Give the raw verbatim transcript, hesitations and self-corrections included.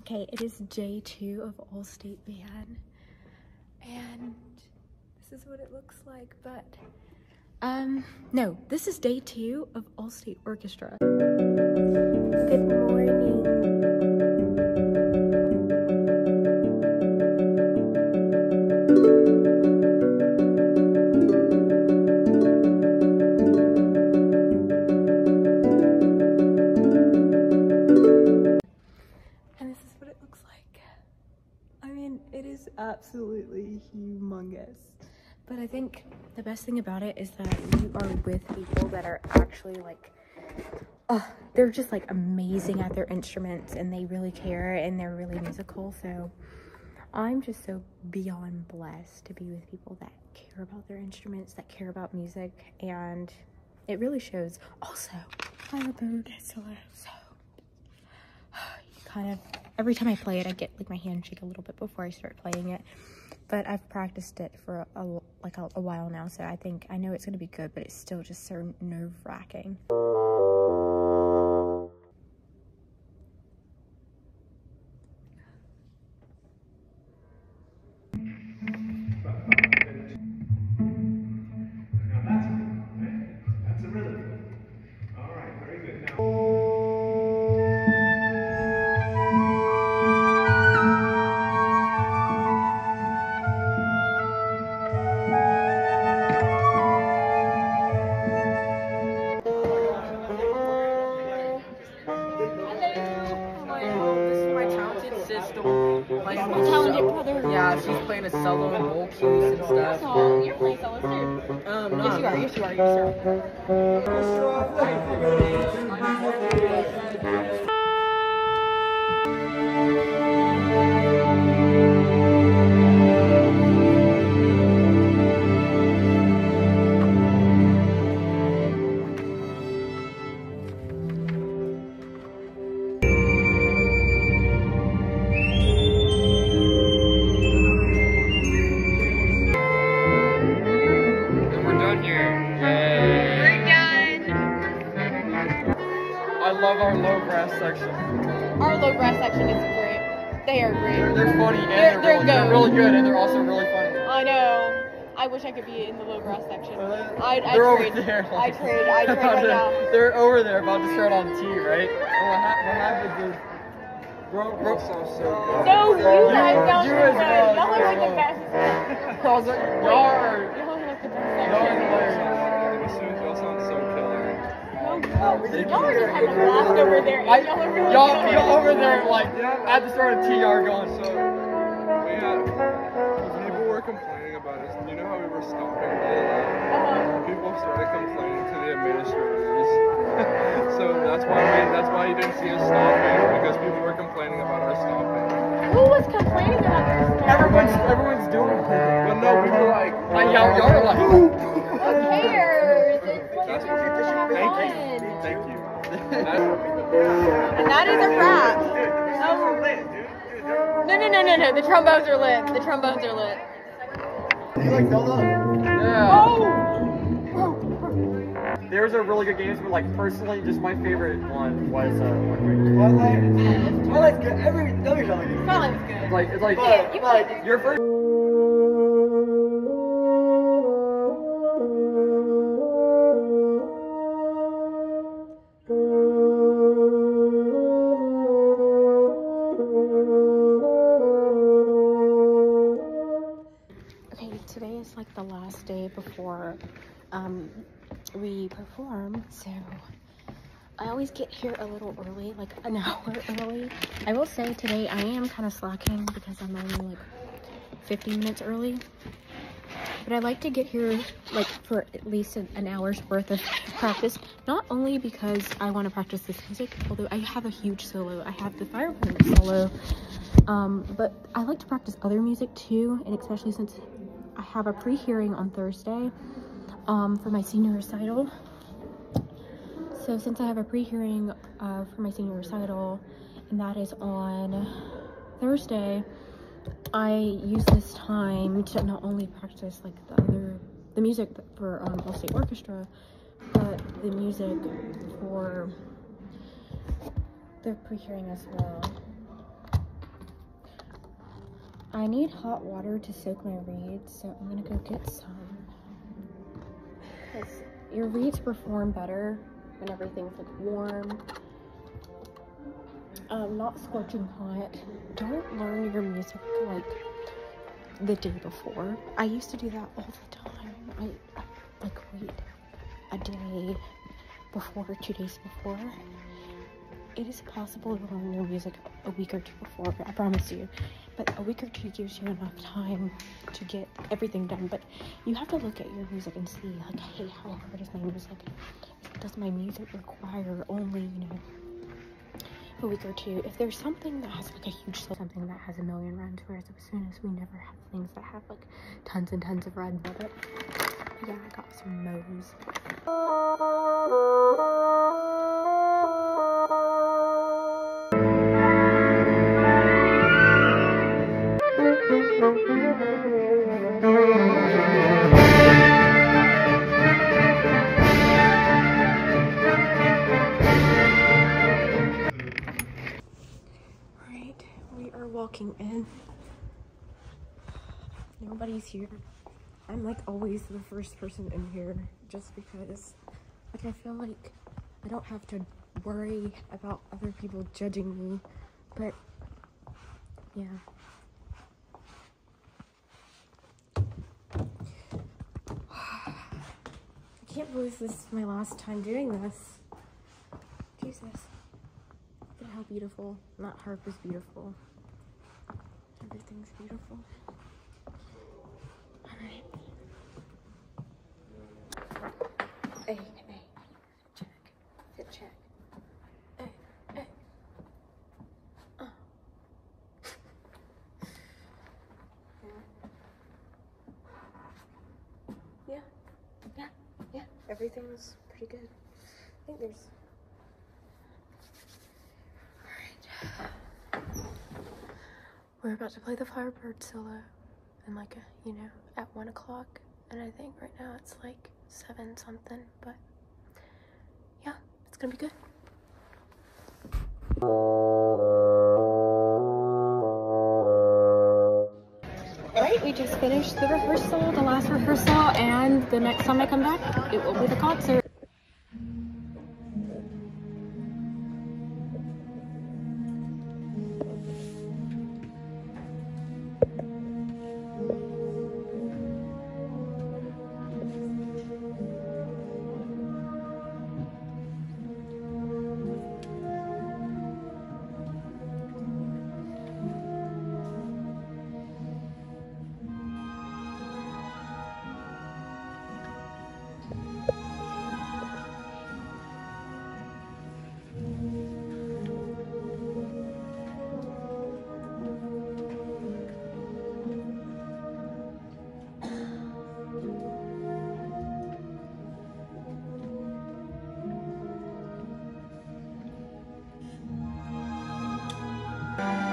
Okay, it is day two of All-State Band, and this is what it looks like, but, um, no, this is day two of All-State Orchestra. Good morning. It is absolutely humongous, but I think the best thing about it is that you are with people that are actually like, oh, they're just like amazing at their instruments, and they really care, and they're really musical. So I'm just so beyond blessed to be with people that care about their instruments, that care about music, and it really shows. Also, I have a bow solo, so kind of every time I play it, I get like my hand shake a little bit before I start playing it, but I've practiced it for a, a like a, a while now, so I think I know it's gonna be good, but it's still just so nerve-wracking. Yeah, she's playing a solo and bowl cues and stuff. Oh, you're playing solos too. Um, no, yes, you are. Yes, you are. Yes, you are. I love our low brass section. Our low brass section is great. They are great. They're, they're funny and they're, they're, they're, really, they're really good, and they're also really funny. I know. I wish I could be in the low brass section. I, I they're trade. over there. I trade. I trade right now. They're over there about to start on T, right? And what, ha what happened is, bro, bro, so so good. No, you guys don't. You as well. Y'all are like the best. I was like, y'all are. Y'all are like the best. Y'all are hilarious. Y'all sound so killer. Y'all are just having a blast over there. I, y'all are really y'all, good. y'all over there, like, at the start of T R going, So, we had, people were complaining about us. You know how we were stopping really loud? Uh-huh. People started complaining to the administrators. So that's why we, that's why you didn't see us stopping, because people were complaining about our stopping. Who was complaining about this? everyone's, everyone's doing it. But no, we were like, Like, y'all, y'all are like, Who cares? It's like That's- you're just having thank fun. you, thank you. That's, And that is a wrap. No, no, no, no, no. The trombones are lit. The trombones are lit. yeah. Oh! There's a really good games, but like personally, just my favorite one was uh, Twilight. Twilight's good. Every other Twilight is Twilight was good. it's like it's like Yeah, you played it. your first. Okay, today is like the last day before um, we perform, so I always get here a little early, like an hour early. I will say today I am kind of slacking because I'm only like fifteen minutes early, but I like to get here like for at least an, an hour's worth of practice, not only because I want to practice this music, although I have a huge solo. I have the Fire Planet solo, um, but I like to practice other music too, and especially since I have a pre-hearing on Thursday um, for my senior recital. So since I have a pre-hearing uh, for my senior recital, and that is on Thursday, I use this time to not only practice like the other, the music for um, All-State Orchestra, but the music for the pre-hearing as well. I need hot water to soak my reeds, so I'm gonna go get some. Because your reeds perform better when everything's like warm. Um, not scorching hot. Don't learn your music like the day before. I used to do that all the time. I, I like wait a day before, two days before. It is possible to learn your music a week or two before, I promise you. But a week or two gives you enough time to get everything done. But you have to look at your music and see, like, hey, how hard is my music? Does my music require only, you know, a week or two? If there's something that has like a huge, something that has a million runs, whereas as soon as we never have things that have like tons and tons of runs of it. Yeah, I got some mows. Alright, we are walking in. Nobody's here. I'm like always the first person in here just because like I feel like I don't have to worry about other people judging me, but yeah. I can't believe this is my last time doing this. Jesus. Look at how beautiful. That harp is beautiful. Everything's beautiful. Alright. Hey, hey. Check. Hit check. Hey, hey. Oh. Yeah. Yeah. Yeah. Everything's pretty good. I think there's... Alright. We're about to play the Firebird solo. And like, a, you know, at one o'clock. And I think right now it's like seven something. But yeah, it's gonna be good. Alright, we just finished the rehearsal, the last rehearsal, and the next time I come back, it will be the concert. Bye.